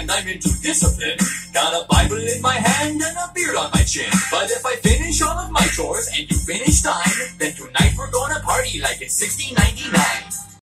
and I'm into discipline. Got a Bible in my hand and a beard on my chin. But if I finish all of my chores and you finish thine, then tonight we're gonna party like it's 1699.